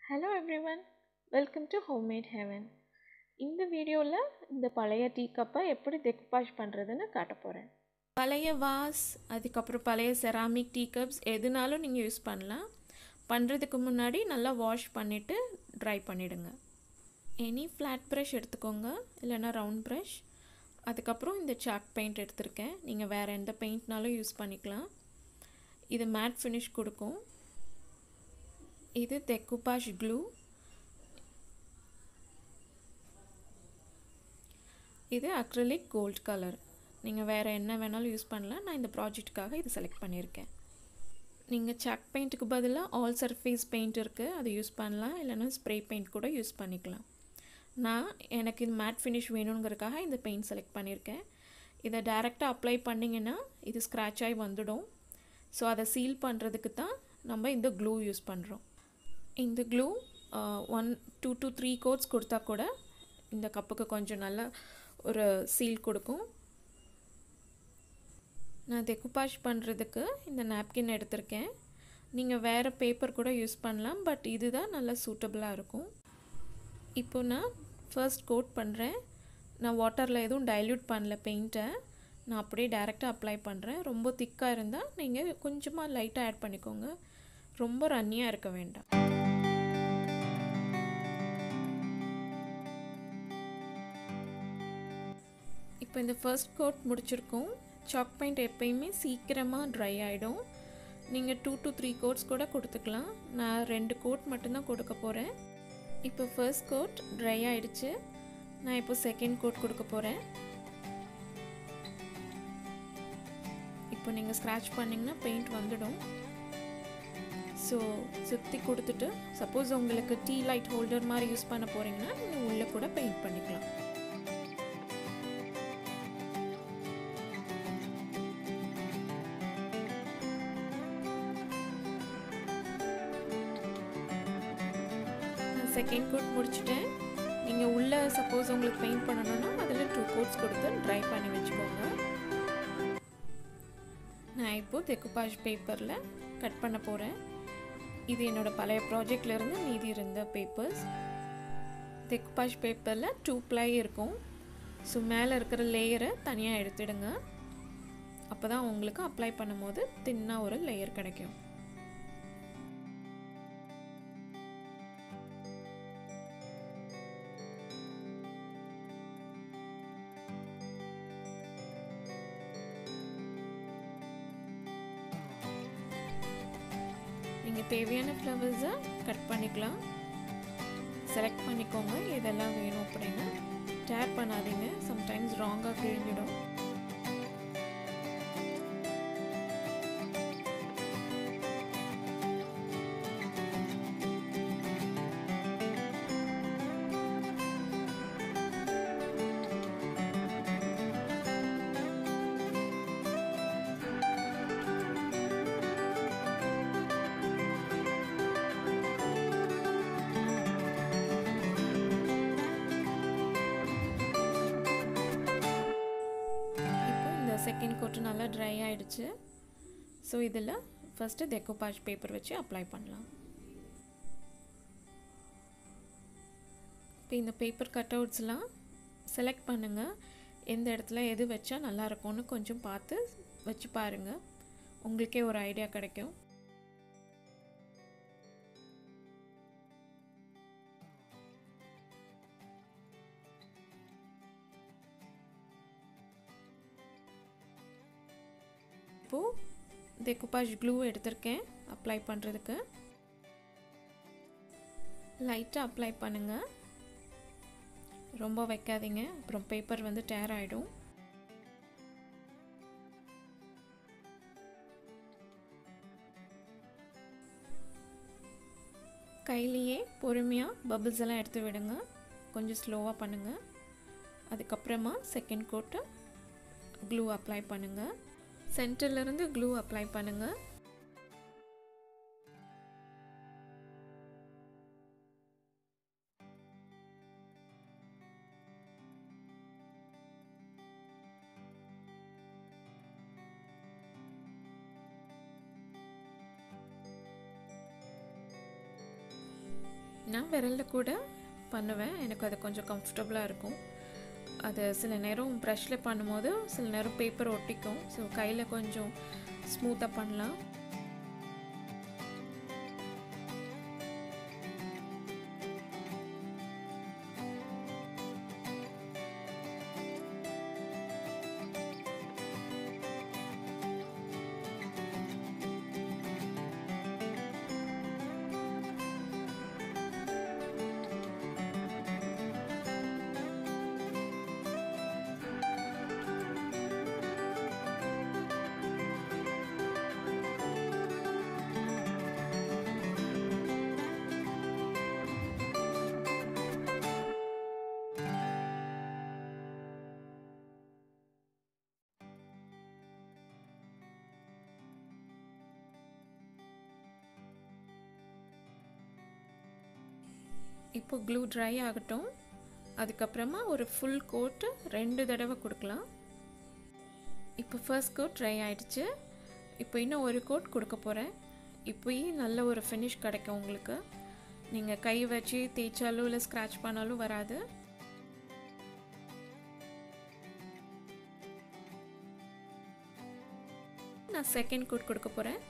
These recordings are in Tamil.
Hello everyone, welcome to Homemade Heaven. இந்த வீடியோவில் இந்த பழைய டீ கப்பை எப்படி டெக்பாஷ் பண்ணுறதுன்னு காட்ட போகிறேன். பழைய வாஸ் அதுக்கப்புறம் பழைய செராமிக் டீ கப்ஸ் எதுனாலும் நீங்கள் யூஸ் பண்ணலாம். பண்ணுறதுக்கு முன்னாடி நல்லா வாஷ் பண்ணிவிட்டு ட்ரை பண்ணிவிடுங்க. எனி ஃப்ளாட் ப்ரஷ் எடுத்துக்கோங்க, இல்லைன்னா ரவுண்ட் ப்ரஷ். அதுக்கப்புறம் இந்த சாக் பெயிண்ட் எடுத்திருக்கேன். நீங்கள் வேறு எந்த பெயிண்ட்னாலும் யூஸ் பண்ணிக்கலாம். இது மேட் ஃபினிஷ் கொடுக்கும். இது டெக்குபாஷ் க்ளூ. இது அக்ரிலிக் கோல்ட் கலர். நீங்கள் வேறு என்ன வேணாலும் யூஸ் பண்ணலாம். நான் இந்த ப்ராஜெக்ட்டுக்காக இது செலக்ட் பண்ணியிருக்கேன். நீங்கள் சாக் பெயிண்ட்டுக்கு பதிலாக ஆல் சர்ஃபேஸ் பெயிண்ட் இருக்குது, அதை யூஸ் பண்ணலாம். இல்லைன்னா ஸ்ப்ரே பெயிண்ட் கூட யூஸ் பண்ணிக்கலாம். எனக்கு இது மேட் ஃபினிஷ் வேணுங்கிறதுக்காக இந்த பெயிண்ட் செலக்ட் பண்ணியிருக்கேன். இதை டைரெக்டாக அப்ளை பண்ணிங்கன்னா இது ஸ்க்ராட்ச் ஆகி வந்துடும். ஸோ அதை சீல் பண்ணுறதுக்கு தான் நம்ம இந்த க்ளூ யூஸ் பண்ணுறோம். இந்த க்ளூ 2 to 3 கோட்ஸ் கொடுத்தா கூட இந்த கப்புக்கு கொஞ்சம் நல்ல ஒரு சீல் கொடுக்கும். நான் டெக்குபாஷ் பண்ணுறதுக்கு இந்த நாப்கின் எடுத்திருக்கேன். நீங்கள் வேறு பேப்பர் கூட யூஸ் பண்ணலாம், பட் இதுதான் நல்லா சூட்டபுளாக இருக்கும். இப்போ நான் ஃபர்ஸ்ட் கோட் பண்ணுறேன். நான் வாட்டரில் எதுவும் டைல்யூட் பண்ணல பெயிண்ட்டை. நான் அப்படியே டைரெக்டாக அப்ளை பண்ணுறேன். ரொம்ப திக்காக இருந்தால் நீங்கள் கொஞ்சமாக லைட்டாக ஆட் பண்ணிக்கோங்க. ரொம்ப ரன்னியாக இருக்க வேண்டாம். இப்போ இந்த ஃபர்ஸ்ட் கோட் முடிச்சிருக்கோம். சாக் பெயிண்ட் எப்பயுமே சீக்கிரமாக ட்ரை ஆகிடும். நீங்கள் 2 to 3 கோட்ஸ் கூட கொடுத்துக்கலாம். நான் 2 கோட் மட்டும்தான் கொடுக்க போகிறேன். இப்போ ஃபர்ஸ்ட் கோட் ட்ரை ஆகிடுச்சு. நான் இப்போ செகண்ட் கோட் கொடுக்க போகிறேன். இப்போ நீங்கள் ஸ்க்ராட்ச் பண்ணிங்கன்னா பெயிண்ட் வந்துடும். ஸோ சுற்றி கொடுத்துட்டு, சப்போஸ் உங்களுக்கு டீ லைட் ஹோல்டர் மாதிரி யூஸ் பண்ண போகிறீங்கன்னா நீங்கள் உள்ளே கூட பெயிண்ட் பண்ணிக்கலாம். செகண்ட் கோட் முடிச்சுட்டேன். நீங்கள் உள்ளே சப்போஸ் உங்களுக்கு பெயிண்ட் பண்ணணுன்னா அதில் 2 கோட்ஸ் கொடுத்து ட்ரை பண்ணி வச்சுக்கோங்க. நான் இப்போது டெக்குபாஷ் பேப்பரில் கட் பண்ண போகிறேன். இது என்னோடய பழைய ப்ராஜெக்ட்லேருந்து மீதி இருந்த பேப்பர்ஸ். டெக்குபாஷ் பேப்பரில் 2 ply இருக்கும். ஸோ மேலே இருக்கிற லேயரை தனியாக எடுத்துடுங்க. அப்போ தான் உங்களுக்கு அப்ளை பண்ணும்போது தின்னாக ஒரு லேயர் கிடைக்கும். நீங்கள் தேவையான ஃப்ளவர்ஸை கட் பண்ணிக்கலாம். செலக்ட் பண்ணிக்கோங்க எதெல்லாம் வேணும் அப்படின்னு. டேப் பண்ணாதீங்க, சம்டைம்ஸ் ராங்காக கிழிஞ்சிடும். செகண்ட் கோட்டு நல்லா ட்ரை ஆகிடுச்சு. ஸோ இதில் ஃபஸ்ட்டு டெக்குபாஷ் பேப்பர் வச்சு அப்ளை பண்ணலாம். இப்போ இந்த பேப்பர் கட் அவுட்ஸ்லாம் செலக்ட் பண்ணுங்கள். எந்த இடத்துல எது வச்சா நல்லாயிருக்கும்னு கொஞ்சம் பார்த்து வச்சு பாருங்கள். உங்களுக்கே ஒரு ஐடியா கிடைக்கும். இப்போது டெக்குபாஷ் க்ளூ எடுத்திருக்கேன் அப்ளை பண்ணுறதுக்கு. லைட்டாக அப்ளை பண்ணுங்கள், ரொம்ப வைக்காதீங்க, அப்புறம் பேப்பர் வந்து டேர் ஆகிடும். கையிலேயே பொறுமையாக பபிள்ஸ் எல்லாம் எடுத்து விடுங்க. கொஞ்சம் ஸ்லோவாக பண்ணுங்கள். அதுக்கப்புறமா செகண்ட் கோட்டு க்ளூ அப்ளை பண்ணுங்கள். சென்டர்லேருந்து க்ளூ அப்ளை பண்ணுங்கள். நான் விரலில் கூட பண்ணுவேன், எனக்கு அது கொஞ்சம் கம்ஃபர்டபுளாக இருக்கும். அது சில நேரம் ப்ரஷில் பண்ணும்போது சில நேரம் பேப்பர் ஒட்டிக்கும். ஸோ கையில் கொஞ்சம் ஸ்மூத்தாக பண்ணலாம். இப்போ க்ளூ ட்ரை ஆகட்டும். அதுக்கப்புறமா ஒரு ஃபுல் கோட்டு 2 தடவை கொடுக்கலாம். இப்போ ஃபர்ஸ்ட் கோட் ட்ரை ஆகிடுச்சு. இப்போ இன்னும் ஒரு கோட் கொடுக்க போகிறேன். இப்போயும் நல்ல ஒரு ஃபினிஷ் கிடைக்கும் உங்களுக்கு. நீங்கள் கை வச்சு தேய்ச்சாலும் இல்லை ஸ்க்ராட்ச் பண்ணாலும் வராது. நான் செகண்ட் கோட் கொடுக்க போகிறேன்.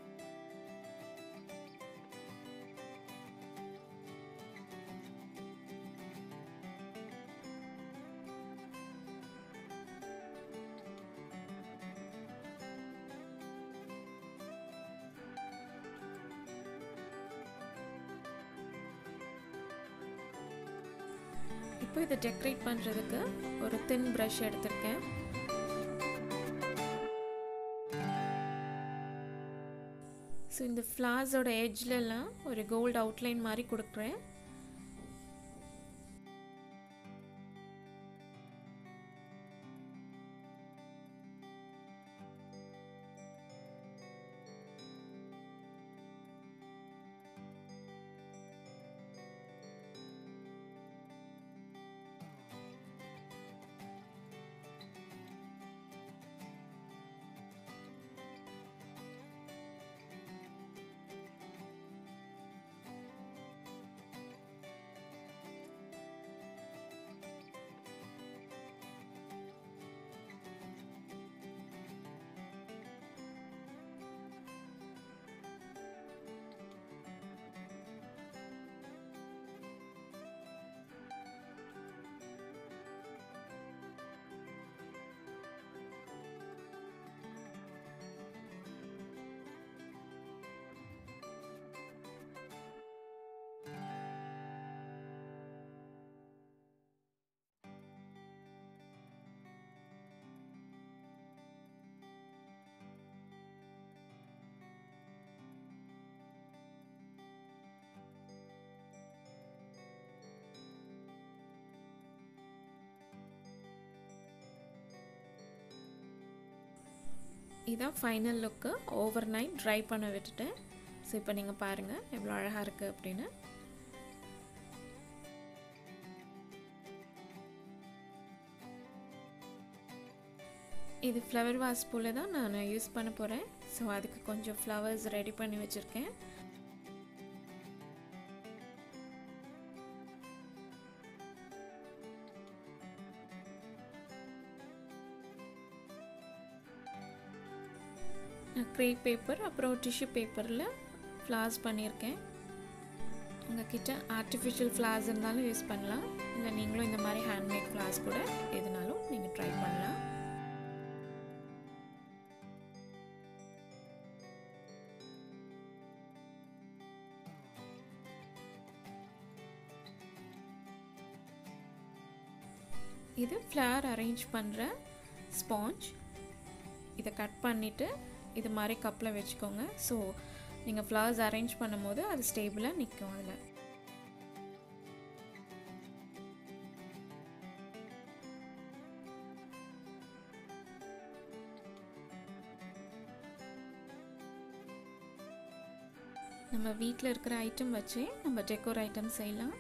இப்போ இதை டெக்கரேட் பண்ணுறதுக்கு ஒரு தின் ப்ரஷ் எடுத்திருக்கேன். ஸோ இந்த ஃப்ளார்ஸோட எட்ஜ்லலாம் ஒரு கோல்டு அவுட்லைன் மாதிரி கொடுக்குறேன். இதான் final look. Overnight dry பண்ண விட்டுட்டேன். ஸோ இப்போ நீங்கள் பாருங்கள் எவ்வளோ அழகாக இருக்குது அப்படின்னு. இது ஃப்ளவர் வாஸ் போல் தான் நான் யூஸ் பண்ண போகிறேன். ஸோ அதுக்கு கொஞ்சம் ஃப்ளவர்ஸ் ரெடி பண்ணி வச்சுருக்கேன். நான் க்ரேப் பேப்பர் அப்புறம் டிஷ்யூ பேப்பரில் ஃப்ளார்ஸ் பண்ணியிருக்கேன். உங்கள்கிட்ட ஆர்டிஃபிஷியல் ஃப்ளார்ஸ் இருந்தாலும் யூஸ் பண்ணலாம், இல்லை நீங்களும் இந்த மாதிரி ஹேண்ட்மேட் ஃப்ளார்ஸ் கூட எதுனாலும் நீங்கள் ட்ரை பண்ணலாம். இது ஃப்ளவர் அரேஞ்ச் பண்ணுற ஸ்பாஞ்ச். இதை கட் பண்ணிவிட்டு இது மாதிரி கப்பில் வச்சுக்கோங்க. ஸோ நீங்கள் ஃப்ளவர்ஸ் அரேஞ்ச் பண்ணும்போது அது ஸ்டேபிளாக நிற்கும். அதில் நம்ம வீட்டில் இருக்கிற ஐட்டம் வச்சு நம்ம டெக்கோர் ஐட்டம் செய்யலாம்.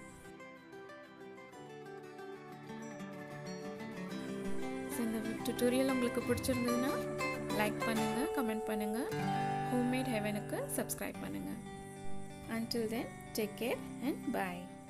இந்த டுட்டோரியல் உங்களுக்கு பிடிச்சிருந்ததுன்னா லைக் பண்ணுங்கள், கமெண்ட் பண்ணுங்கள், ஹோம்மேட் ஹெவனுக்கு சப்ஸ்கிரைப் பண்ணுங்கள். Until then, take care and bye.